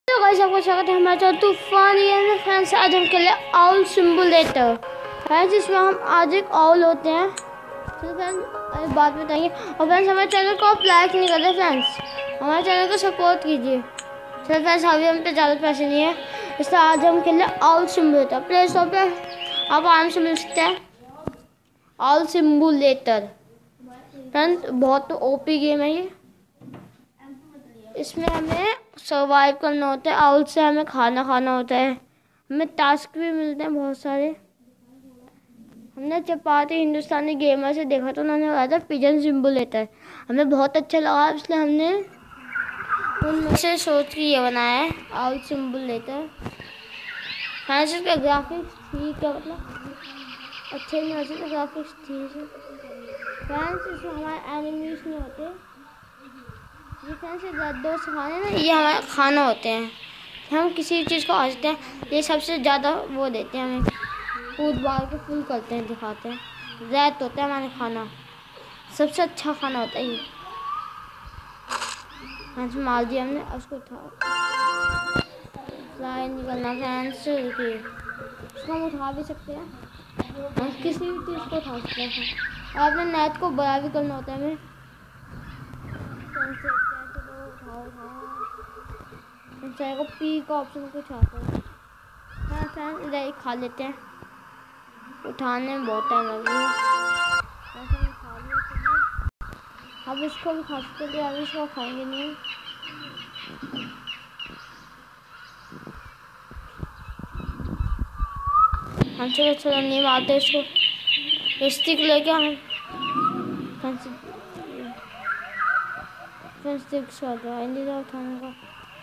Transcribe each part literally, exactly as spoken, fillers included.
Hello guys, आपका स्वागत है हमारे चैनल तूफान ये फ्रेंड्स। आज हम खेले आउल सिमुलेटर फ्रेंड्स, जिसमें हम आज एक आउल होते हैं। तो फ्रेंड्स बात बताएंगे। और फ्रेंड्स हमारे चैनल को आप लाइक नहीं करते फ्रेंड्स, हमारे चैनल को सपोर्ट कीजिए। चलो फ्रेंड्स, अभी हम पे ज़्यादा पैसे नहीं है, इसलिए आज हम खेले आउल सिमुलेटर। प्ले स्टोर पे आप आराम से मिल सकते हैं आउल सिमुलेटर फ्रेंड्स। बहुत ओपी गेम है ये। इसमें हमें सर्वाइव करना होता है, आउल से हमें खाना खाना होता है, हमें टास्क भी मिलते हैं बहुत सारे। हमने चपाती हिंदुस्तानी गेमर से देखा तो उन्होंने बताया था पिजन सिमुलेटर, हमें बहुत अच्छा लगा, इसलिए हमने उनमें से सोच के ये बनाया है आउल सिमुलेटर। फ्रेंड्स इसका ग्राफिक्स ठीक है, मतलब अच्छे नहीं होते तो ग्राफिक्स ठीक है फ्रेंड्स। इसमें हमारे एनिमीज नहीं होते, ये फ्रेंड्स दोस्त खाने ना, ये हमारा खाना होते हैं। हम किसी चीज़ को खाते हैं, ये सबसे ज़्यादा वो देते हैं हमें, कूद बार के फुल करते हैं, दिखाते हैं। जैत होता है हमारा खाना, सबसे अच्छा खाना होता है ये। फ्रेंड्स मार दिया हमने, उसको उठा फ्राई निकलना फ्रेंड्स। देखिए इसको हम उठा भी सकते हैं, हम किसी भी चीज़ को उठा सकते हैं। और अपने नेट को बड़ा भी करना होता है हमें। को पी का ऑप्शन कुछ आता है। हाँ फ्रेंड्स इधर ही खा लेते हैं, उठाने में बहुत टाइम लगेगा। अब इसको भी खा सकते थे, अब इसको खाएंगे नहीं। हम चलो चलो नहीं मारते इसको, स्टिक लेके हम स्टिक से उठाने का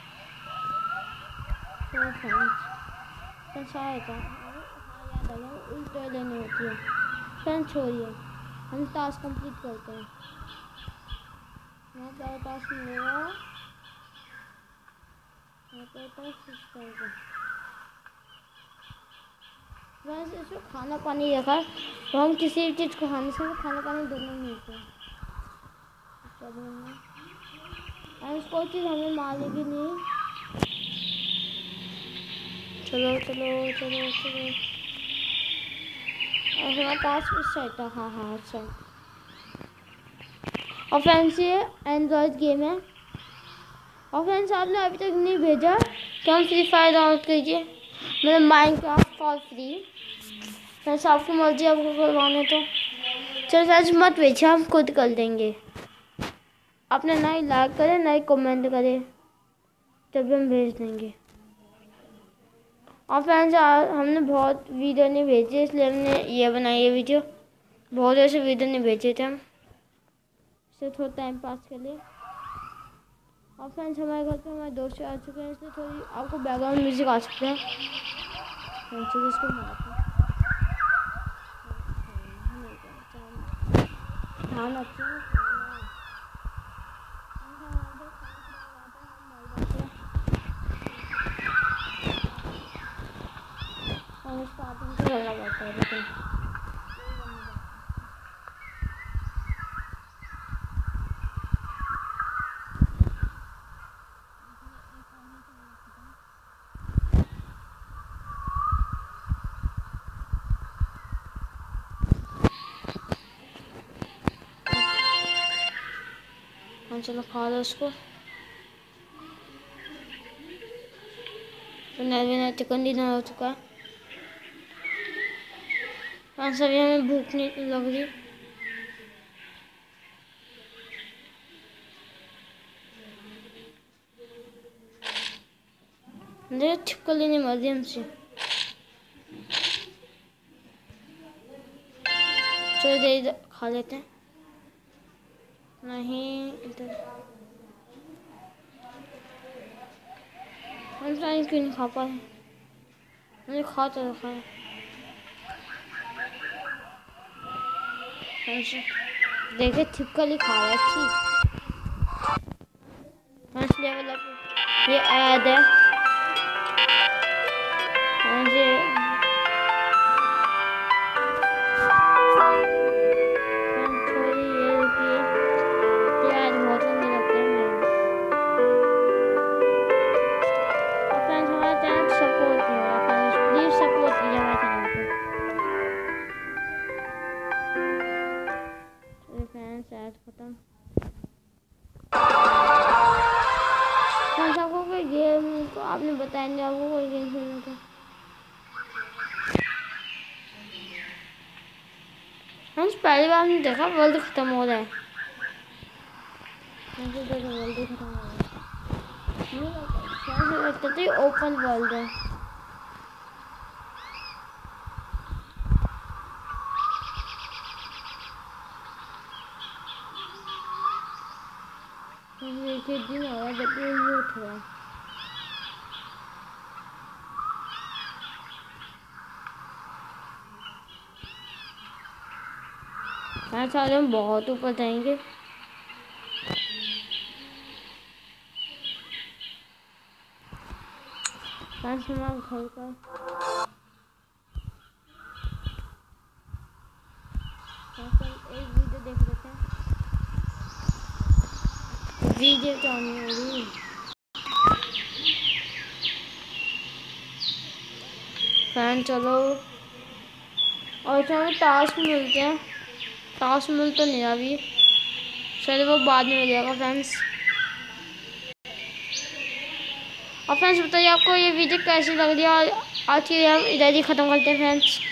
उल्टे लेनी होती है। फ्रेंड्स छोड़िए, हम टास्क कंप्लीट करते हैं। यहाँ पर टास्क मिलेगा, यहाँ पर टास्क करके फ्रेंड्स इसमें खाना पानी रखा है, तो हम किसी भी चीज़ को खाने से खाना पानी दोनों मिलते हैं। कोई चीज़ हमें मारेगी नहीं। चलो चलो चलो चलो, हमारे पास इस साइड था। हाँ हाँ अच्छा। और फ्रेंड्स ये एंड्रॉयड गेम है। और फ्रेंड्स आपने अभी तक नहीं भेजा तो हम फ्री फायर डाउनलोड कीजिए, मतलब माइनक्राफ्ट फॉर फ्री। फ्रेंड्स आपकी मर्जी, आपको करवाने तो चलो फ्रेंड्स मत भेजिए, हम खुद कर देंगे। आपने ना ही लाइक करें ना ही कमेंट करें, तब हम भेज देंगे। और फ्रेंड्स हमने बहुत वीडियो नहीं भेजी, इसलिए हमने ये बनाई है वीडियो। बहुत ऐसे वीडियो नहीं भेजे थे हम, इससे थोड़ा टाइम पास के लिए। और फ्रेंड्स हमारे घर पे हमारे दोस्त आ चुके हैं, इसलिए थोड़ी आपको बैकग्राउंड म्यूजिक आ सकते हैं। इसको ध्यान रखते हैं। और स्टार्टिंग से करना पड़ता है, लेकिन चलो खा लो उसको। तो नवीन चिकन डिनर हो चुका है। हाँ सभी हमें भूख नहीं लग रही। मुझे छिपकली नहीं मर रही हमसे। चलो इधर खा लेते हैं। नहीं इधर हम फ्राइज क्यों नहीं खा पाए, मुझे खा तो रखा है। देखे छिपकली खा रहा है अच्छी। लेवल अप ये ऐड है मुझे। थोड़ी ये रुकिए, ये आज बहुत नहीं लगते हैं। आपको आपने बताया नहीं आपको कोई गेम खेलना था। फ्रेंड्स पहली बार हमने देखा वर्ल्ड खत्म हो रहा है। मुझे देखो वर्ल्ड खत्म हो रहा है। मुझे लगता था ये ओपन वर्ल्ड है। देखिए दिन हो रहा है जब ये लूट हो रहा है। यहाँ सारे हम बहुत ऊपर जाएंगे। फ्रेंड्स हमारा घर का एक वीडियो देख लेते हैं। वीडियो क्या नहीं हो रही। फ्रेंड चलो और हमें टास्क मिलते हैं। टास्क मिल तो नहीं अभी, चलो वो बाद में मिलेगा फ्रेंड्स। और फ्रेंड्स बताइए आपको ये वीडियो कैसी लग रही है। और आज की हम इधर ही ख़त्म करते हैं फ्रेंड्स।